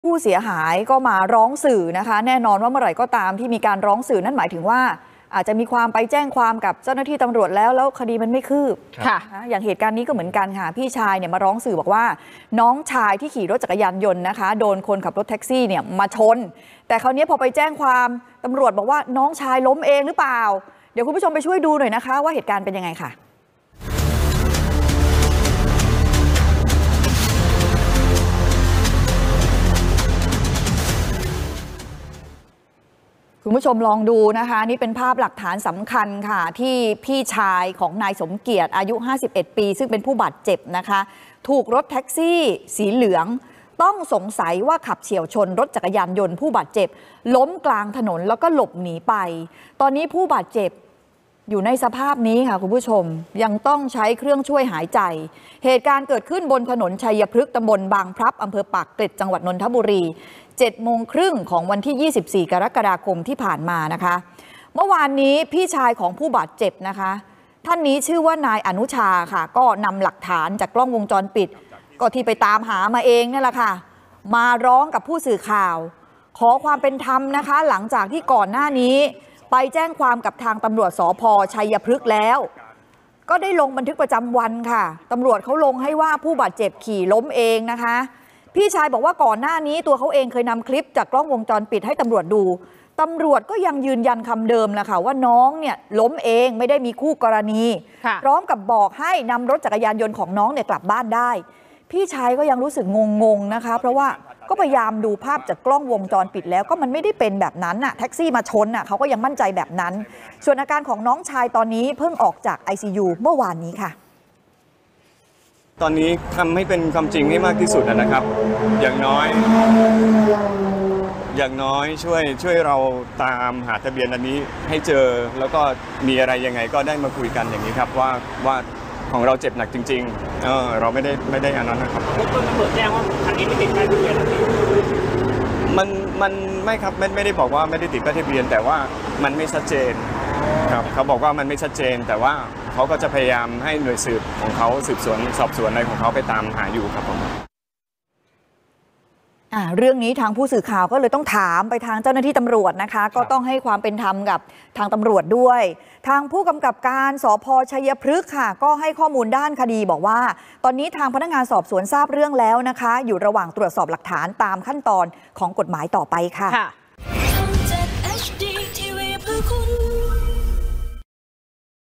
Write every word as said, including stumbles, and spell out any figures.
ผู้เสียหายก็มาร้องสื่อนะคะแน่นอนว่าเมื่อไหร่ก็ตามที่มีการร้องสื่อนั่นหมายถึงว่าอาจจะมีความไปแจ้งความกับเจ้าหน้าที่ตำรวจแล้วแล้วคดีมันไม่คืบค่ะอย่างเหตุการณ์นี้ก็เหมือนกันค่ะพี่ชายเนี่ยมาร้องสื่อบอกว่าน้องชายที่ขี่รถจักรยานยนต์นะคะโดนคนขับรถแท็กซี่เนี่ยมาชนแต่คราวนี้พอไปแจ้งความตำรวจบอกว่าน้องชายล้มเองหรือเปล่าเดี๋ยวคุณผู้ชมไปช่วยดูหน่อยนะคะว่าเหตุการณ์เป็นยังไงค่ะคุณผู้ชมลองดูนะคะนี่เป็นภาพหลักฐานสำคัญค่ะที่พี่ชายของนายสมเกียรติอายุห้าสิบเอ็ดปีซึ่งเป็นผู้บาดเจ็บนะคะถูกรถแท็กซี่สีเหลืองต้องสงสัยว่าขับเฉี่ยวชนรถจักรยานยนต์ผู้บาดเจ็บล้มกลางถนนแล้วก็หลบหนีไปตอนนี้ผู้บาดเจ็บอยู่ในสภาพนี้ค่ะคุณผู้ชมยังต้องใช้เครื่องช่วยหายใจเหตุการณ์เกิดขึ้นบนถนนชัยพฤกษ์ตำบลบางพลับอำเภอปากเกร็ดจังหวัดนนทบุรีเจ็ดโมงครึ่งของวันที่ยี่สิบสี่กรกฎาคมที่ผ่านมานะคะเมื่อวานนี้พี่ชายของผู้บาดเจ็บนะคะท่านนี้ชื่อว่านายอนุชาค่ะก็นำหลักฐานจากกล้องวงจรปิดก็ที่ไปตามหามาเองนั่นแหละค่ะมาร้องกับผู้สื่อข่าวขอความเป็นธรรมนะคะหลังจากที่ก่อนหน้านี้ไปแจ้งความกับทางตำรวจสภ.ชัยพฤกษ์แล้วก็ได้ลงบันทึกประจำวันค่ะตำรวจเขาลงให้ว่าผู้บาดเจ็บขี่ล้มเองนะคะพี่ชายบอกว่าก่อนหน้านี้ตัวเขาเองเคยนำคลิปจากกล้องวงจรปิดให้ตำรวจดูตำรวจก็ยังยืนยันคำเดิมแหละค่ะว่าน้องเนี่ยล้มเองไม่ได้มีคู่กรณีพร้อมกับบอกให้นำรถจักรยานยนต์ของน้องเนี่ยกลับบ้านได้พี่ชายก็ยังรู้สึกงงๆนะคะเพราะว่าก็พยายามดูภาพจากกล้องวงจรปิดแล้วก็มันไม่ได้เป็นแบบนั้นน่ะแท็กซี่มาชนน่ะเขาก็ยังมั่นใจแบบนั้นส่วนอาการของน้องชายตอนนี้เพิ่งออกจาก ไอ ซี ยู เมื่อวานนี้ค่ะตอนนี้ทำให้เป็นความจริงให้มากที่สุดนะครับอย่างน้อยอย่างน้อยช่วยช่วยเราตามหาทะเบียนอันนี้ให้เจอแล้วก็มีอะไรยังไงก็ได้มาคุยกันอย่างนี้ครับว่าว่าของเราเจ็บหนักจริงๆเออเราไม่ได้ไม่ได้อันนั้นนะครับต้นตำรวจแจ้งว่าคันนี้ไม่ติดป้ายทะเบียนมันมันไม่ครับไม่ไม่ได้บอกว่าไม่ได้ติดป้ายทะเบียนแต่ว่ามันไม่ชัดเจนครับเขาบอกว่ามันไม่ชัดเจนแต่ว่าเขาก็จะพยายามให้หน่วยสืบของเขาสืบสวนสอบสวนอะไรของเขาไปตามหาอยู่ครับผมอ่าเรื่องนี้ทางผู้สื่อข่าวก็เลยต้องถามไปทางเจ้าหน้าที่ตำรวจนะคะก็ต้องให้ความเป็นธรรมกับทางตำรวจด้วยทางผู้กำกับการสภ.ชัยพฤกษ์ค่ะก็ให้ข้อมูลด้านคดีบอกว่าตอนนี้ทางพนักงานสอบสวนทราบเรื่องแล้วนะคะอยู่ระหว่างตรวจสอบหลักฐานตามขั้นตอนของกฎหมายต่อไปค่ะ